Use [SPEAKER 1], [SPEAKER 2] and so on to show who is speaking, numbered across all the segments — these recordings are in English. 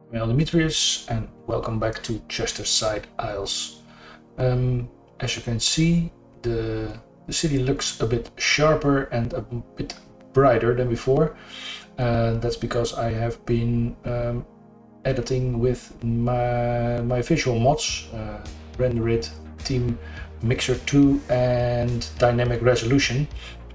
[SPEAKER 1] Mail Demetrius, and welcome back to Chesterfield Isles. As you can see, the city looks a bit sharper and a bit brighter than before. That's because I have been editing with my visual mods, RenderIt, Team Mixer 2 and Dynamic Resolution.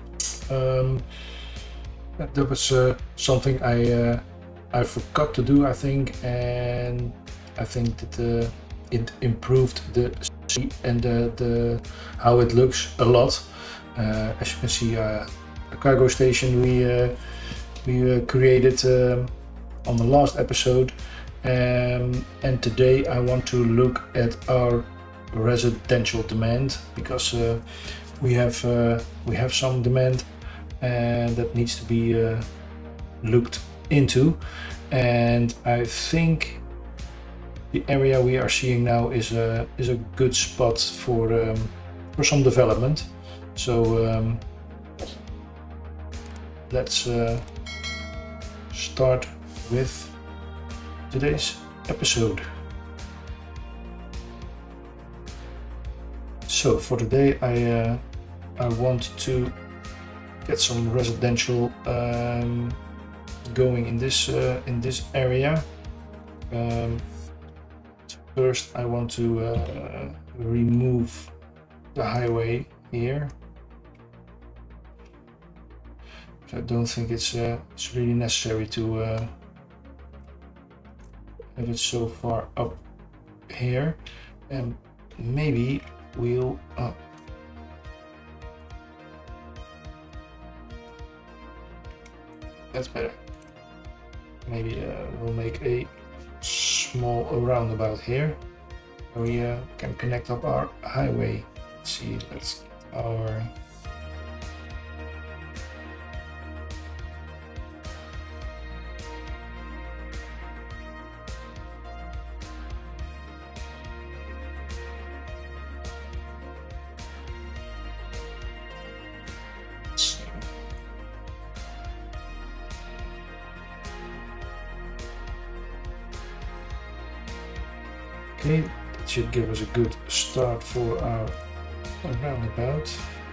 [SPEAKER 1] That was something I forgot to do, I think, and I think that it improved the city and the how it looks a lot. As you can see, a cargo station we created on the last episode, and today I want to look at our residential demand, because we have some demand and that needs to be looked into, and I think the area we are seeing now is a good spot for some development. So let's start with today's episode. So for today I want to get some residential going in this area. First I want to remove the highway here. I don't think it's really necessary to have it so far up here, and maybe we'll that's better. Maybe we'll make a small roundabout here where we can connect up our highway. Let's see, let's get our okay, that should give us a good start for our roundabout.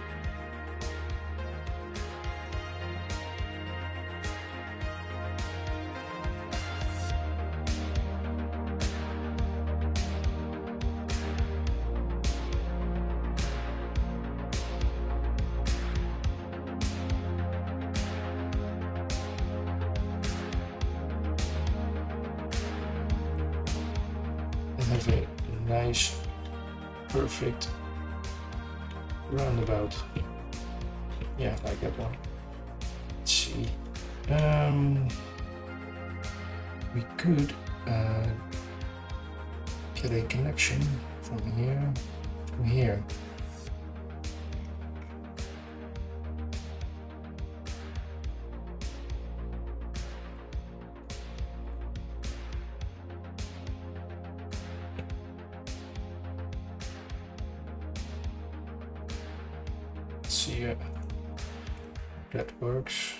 [SPEAKER 1] Have a nice, perfect roundabout. Yeah, like that one. Let's see. We could get a connection from here to here. See if that works.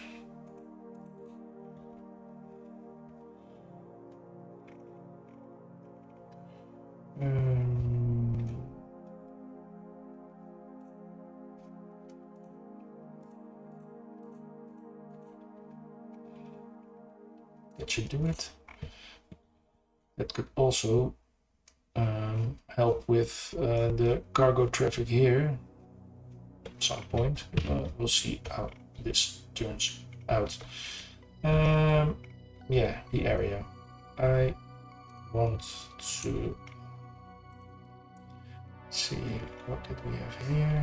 [SPEAKER 1] That should do it. That could also help with the cargo traffic here. At some point we'll see how this turns out. Yeah, the area I want to see, what did we have here?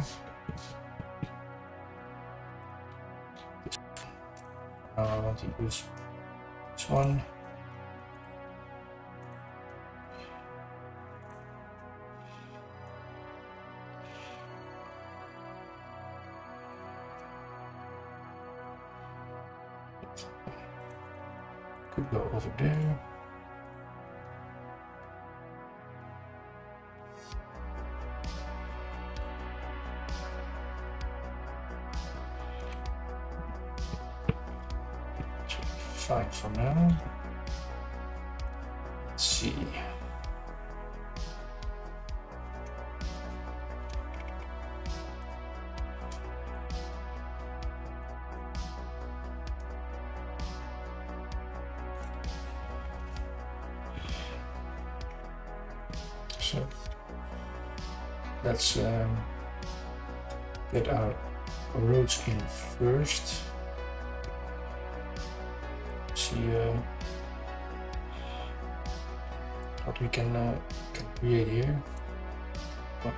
[SPEAKER 1] I want to use this one. Could go over there. Should be fine for now. see. So let's get our roads in first. See what we can create here. What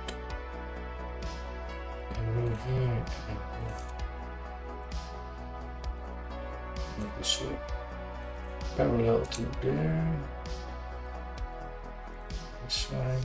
[SPEAKER 1] a road here. Make this parallel to there. This side.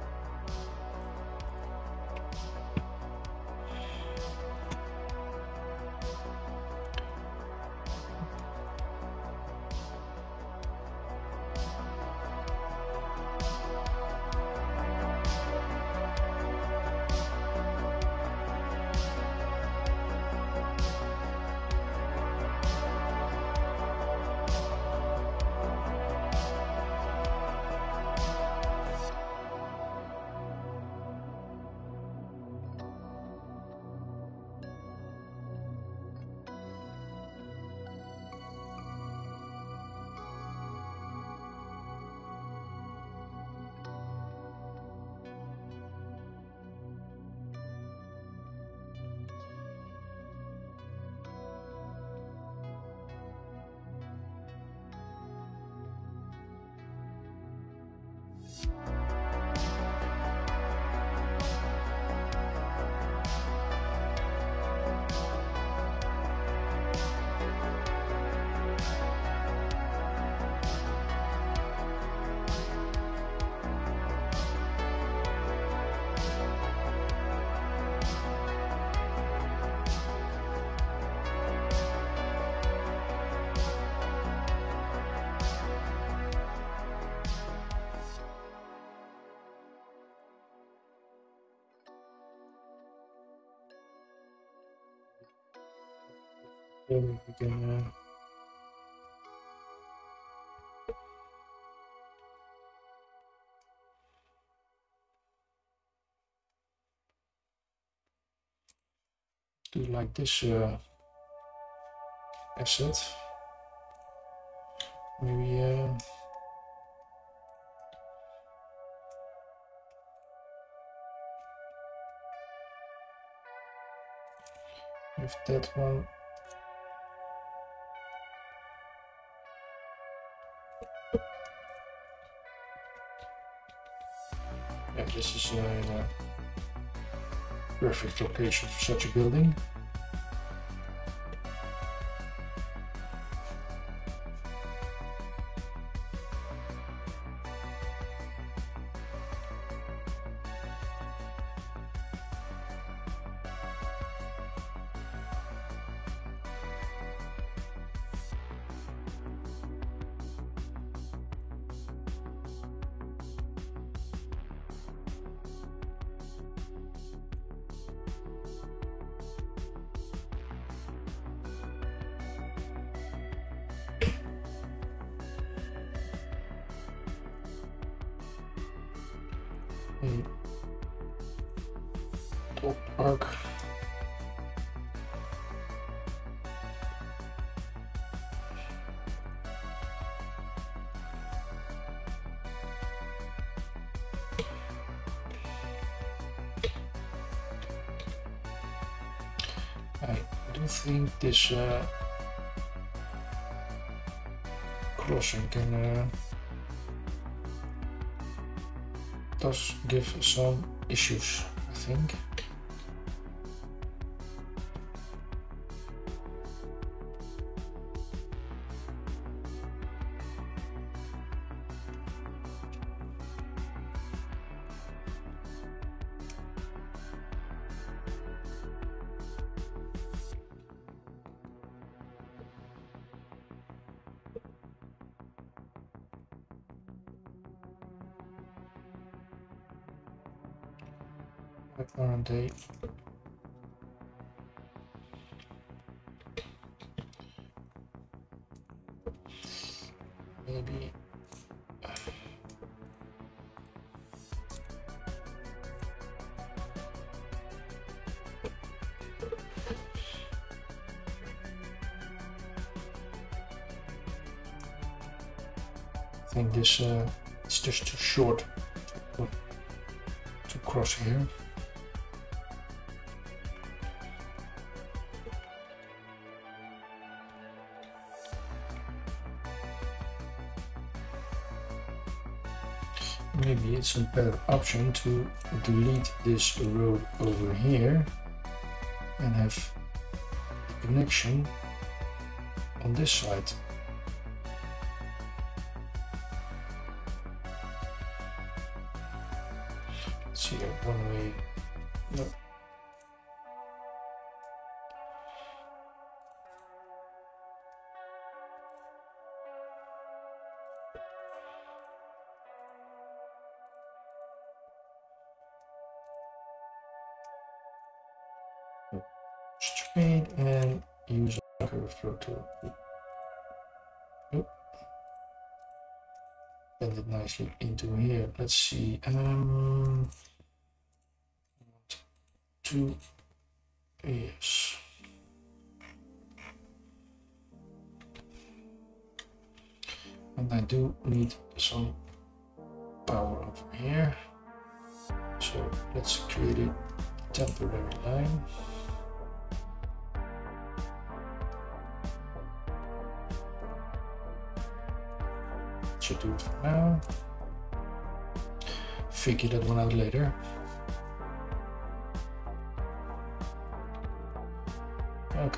[SPEAKER 1] Then we can do like this asset. Maybe with that one. Yeah, this is a perfect location for such a building. Top arc. I don't think this crossing can does give some issues, I think. Aren't they? Maybe think this it's just too short to cross here. Maybe it's a better option to delete this road over here and have the connection on this side. Let's see here, one way. No. Straight and use a curve flow tool. Bend it nicely into here. Let's see. 2 yes. And I do need some power over here. So let's create a temporary line. Should do it for now. Figure that one out later. Okay.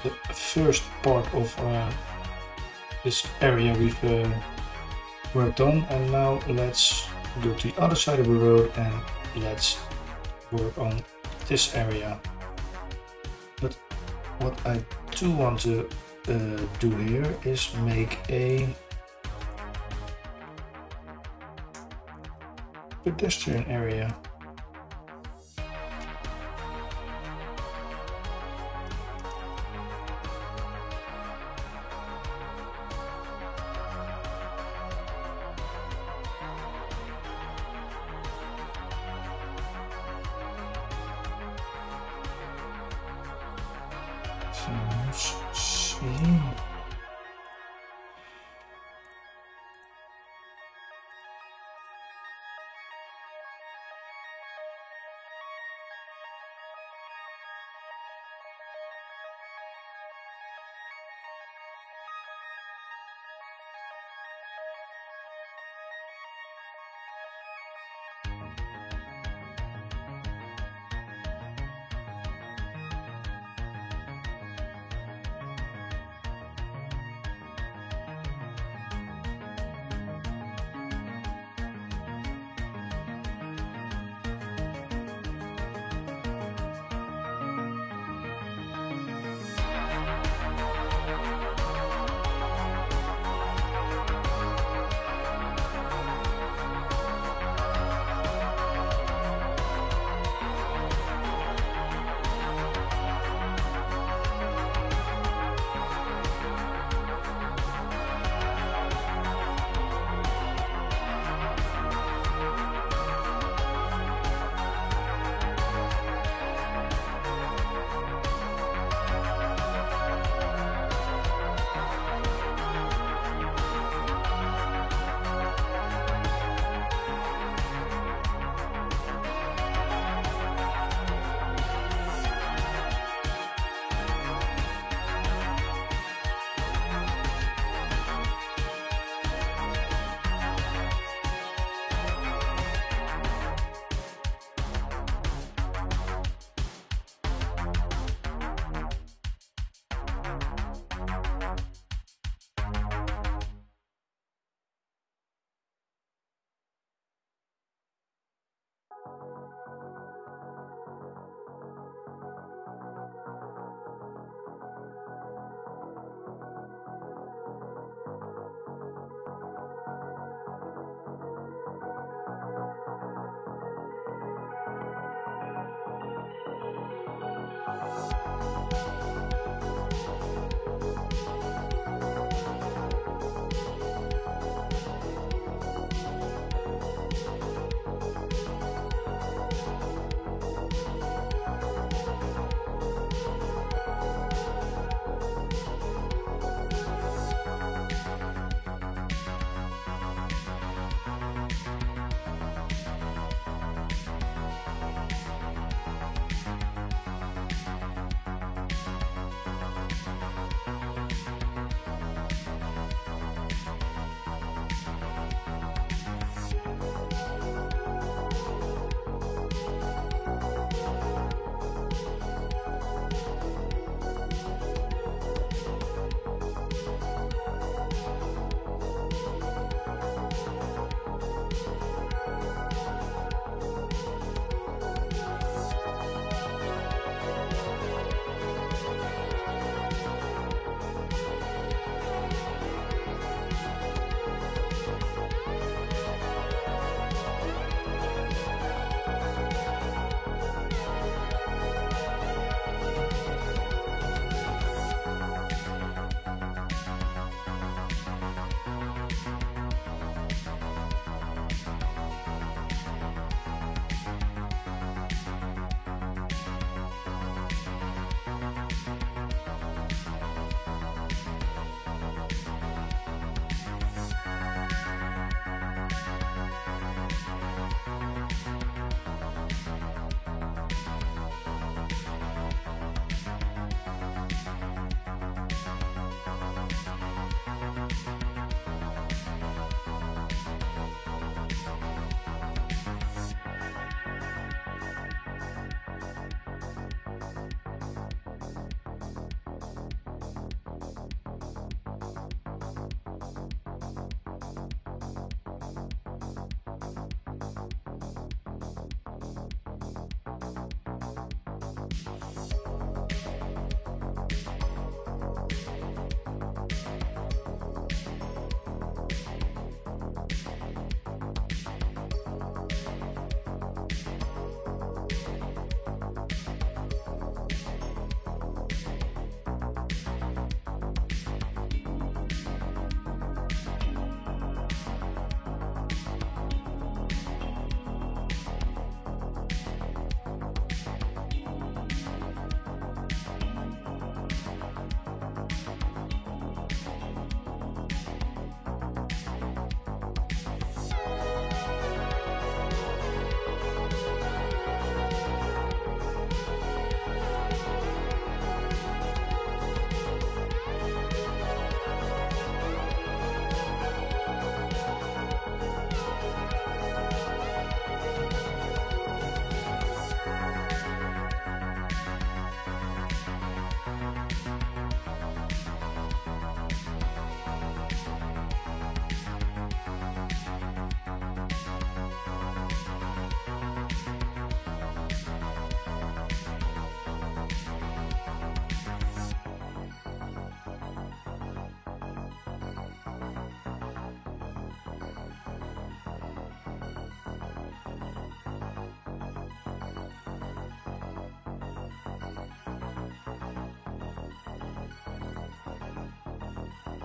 [SPEAKER 1] the first part of this area we've worked on, and now let's go to the other side of the road and let's work on this area. But what I do want to do here is make a pedestrian area. So let's see.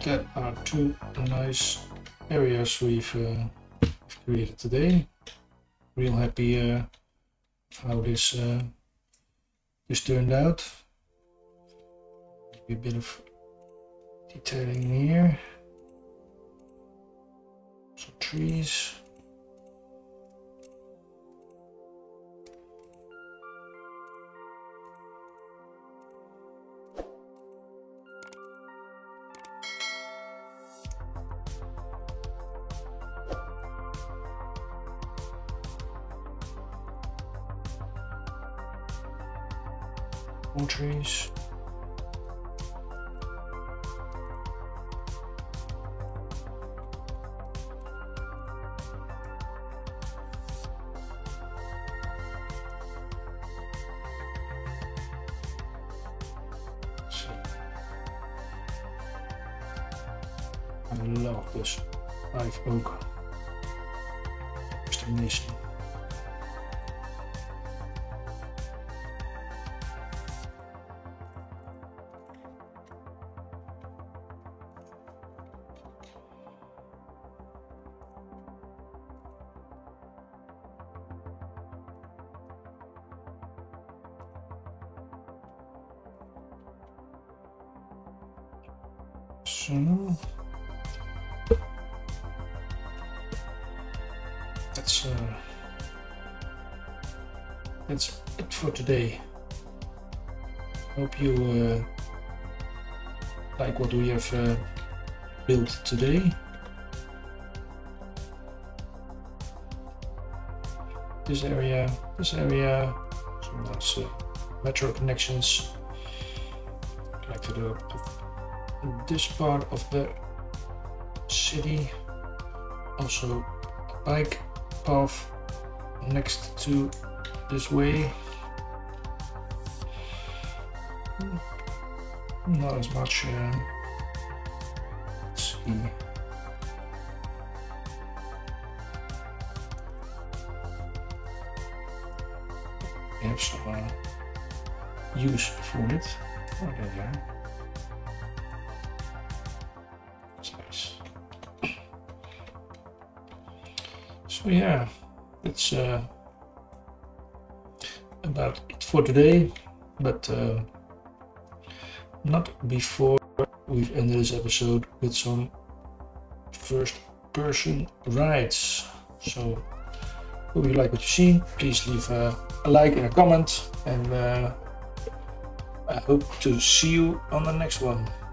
[SPEAKER 1] that are two nice areas we've created today. Real happy how this turned out. Maybe a bit of detailing here. Some trees. More trees. I love this live oak destination. So that's it for today. Hope you like what we have built today. This area, some nice metro connections connected up to this part of the city. Also a bike path next to this way. Not as much. Let's see. We have some use for it. Oh, there you are. Space. So yeah, that's about it for today, but not before we've ended this episode with some first-person rides. So hope you like what you see. Please leave a like and a comment, and I hope to see you on the next one.